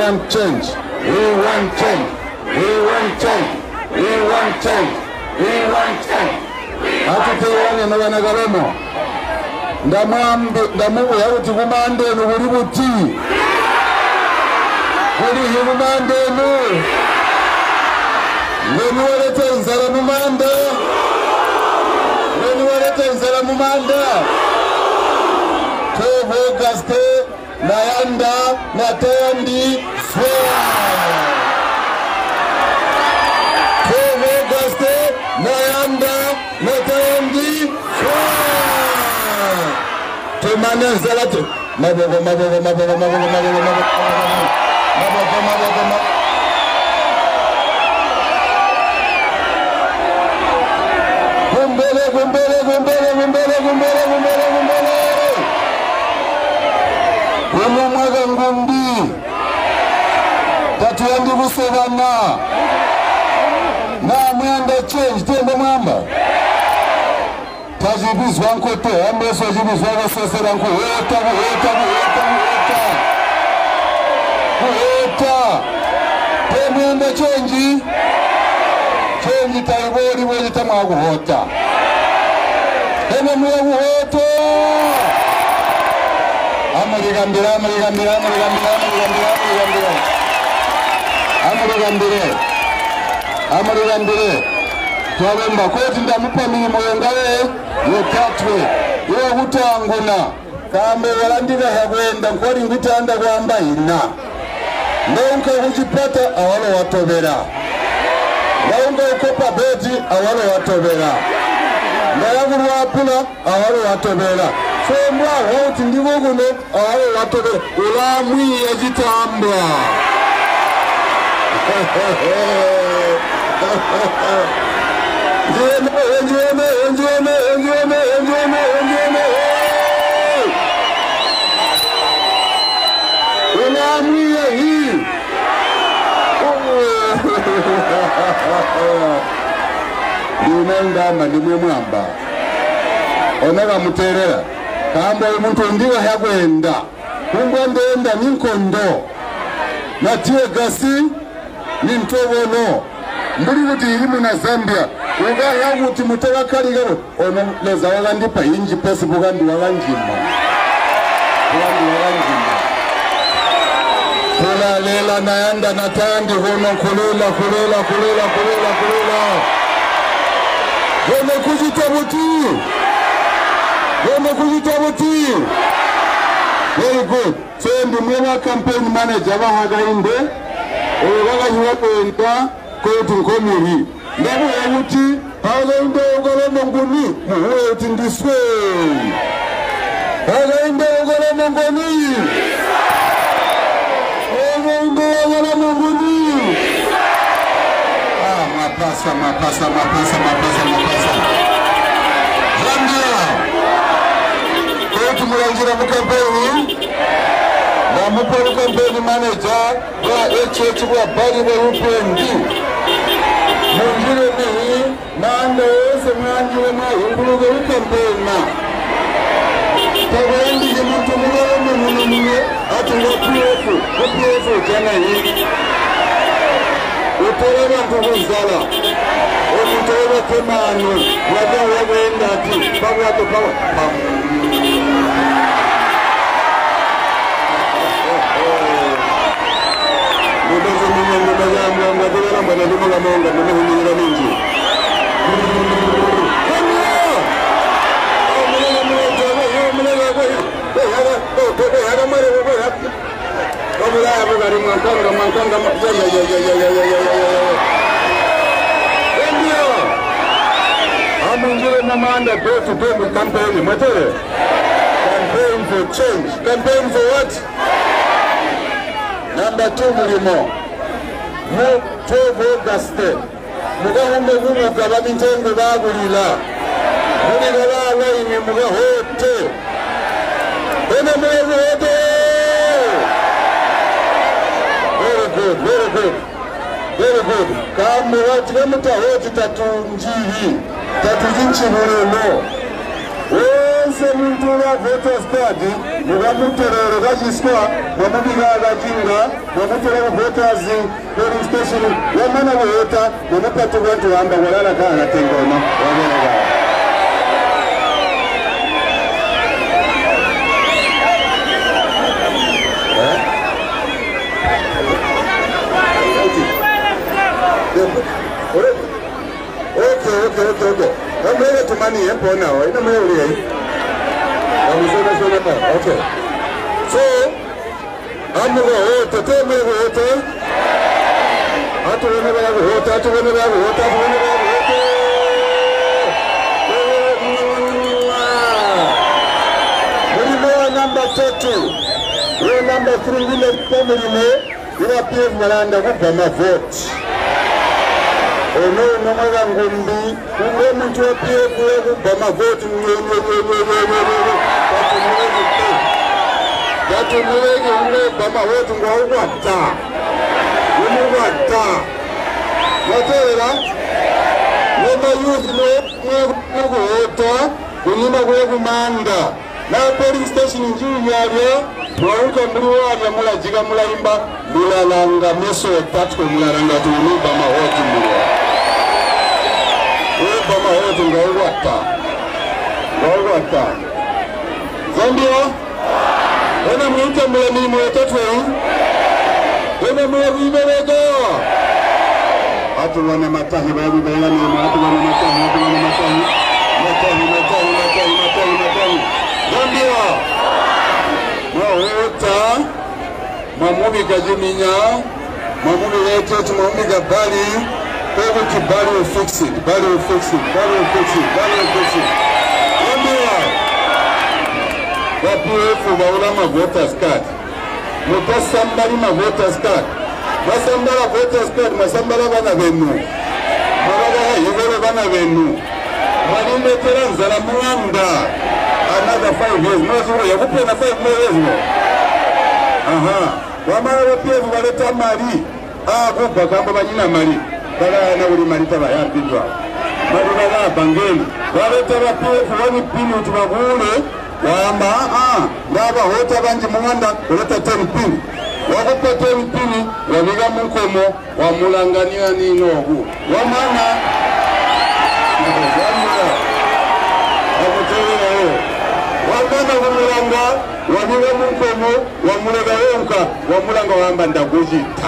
want change. We want change. We want change. We want change. We want change. Hatupewane na wana Kalomo. Ndamubu ya uti kumande nukuri buti. Kuri himumande nu. Wenuwalete nzala mumanda. Wenuwalete nzala mumanda. Tobo gaste. Nayanda, Natandi, Tobo gaste, Nayanda, Natandi, Temane Zalate, Mwaga ngundi tatuandi busebana na mwenda change tende mwamba tajibizwa nkote ambeso jibizwa gasesera nko weta mwenda change taibori mwenye tamwagu hota mwagu hota Amarigambire twabemba koti ndamupa milimo yongawe yotatwe yo gutanguna kambe walandira hagwenda nkori ngutanda kwamba ina ndonka kujipata awalo watobera ndonka ukopa beti awalo watobera ndayaguru wapula awalo watobera Fembwa wote ndivo guno awalo watobera ulamwi yajitamba Njeme ulamwi ya hii Dinendama nimwe mwamba Onega muterera Kamba umuntu ndiwa hagwenda Kumbwa ndenda ninkondo Natie gasi Nintobono Mburi kuti ilimu na Zambia Uga yangu uti mutewa kaligaro Ono leza wagandipa inji pesi bugandi waganjima Kula lela nayanda natandi Hono kulula Hono kujitabuti Very good. So the campaign manager Hakahinde Waganyuwapenda kwetu nkomuri Ndabu yamuti Hakahinde Kalomo nguni Muhuti ndiswe Hakahinde Kalomo nguni Hakahinde Kalomo nguni Mapasa Zambia Kwetu mulanjira mukampeni na mupolu campaign manager wa HH wa bari wa Upnd Munjire mihi Manda wese mwanjire mahinduluga campaign Tawendi jimuntu mune Atu wapuefu jana hii Utolewa ntuguzala Umutolewa kemanu Wada wagenda ati Pawa Campaign for change. Campaign for what? Number 2 mulimo. Tobo gaste. Mugahumbe gumu kababitengo bagulila. Munigala ine mugahote. Ene mugahote. Very good. Kamu wati kamuta hoti tatunjihi. Tatujinchi mulimo. Wensi muntu wa voters card mugamutorero gajiswa mubiga gajinga mumutorero voters polling station yamana vota mumupatu bantu amba walala kana tengoma wabera Okay. I'm ready to money for now. I don't know. Okay. So, I'm going to tell me what number 2. Row number 3 will family. You appear Miranda with my vote. Ono mwana ngombi kumbe mtu apie kule bama vote Gatumulege ule bama vote ngwata Ngwata Matera Noma youth no vote kunyima kule kumanda na polling station njiri yale mwaruka mluwa ya mula jiga mula imba mulalanga meso tatko mulalanga tunu bama vote mluwa Bama hotu ngawata Zambia Ena mwita mwani mwetatu Ena mwani mwega Hatu wane matahi babu bayani Hatu wane matahi Zambia Mwawota Mwamubi kajuminya Mwamubi wetetu mwamubi gabali Bali will fix it. Wapiwe fubaula ma voters card. Mutasambali ma voters card. Masambala voters card, masambala bana benu. Maraga yivere bana benu. Malinde teranzala muanda. Another 5 years. Mwazuru ya kupe na 5 years. Wamara wapiwe fubaleta mali. Kupa kamba banyina mali. Kala na uri marita ba ya bidwa maruna bangeni waleta bapefu wani pini utubagule wamba ngaba hota banji mwanda uleta 10 pini wakupa 10 pini wabiga mkomo wa mulangania nino hu wamana wamana kumulanga wabiga mkomo wa mulega wenka wa mulanga wamba ndagujita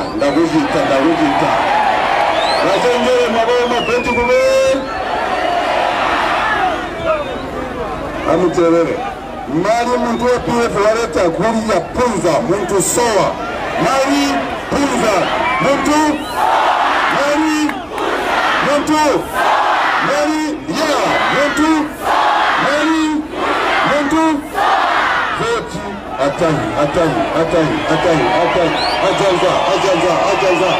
Wazengere magoma penti kume Amuterere Mali muntu wa PF waleta kuri ya punza muntu soa Mali punza muntu Mali muntu Mali ya muntu Mali muntu Voti atahi Ajanza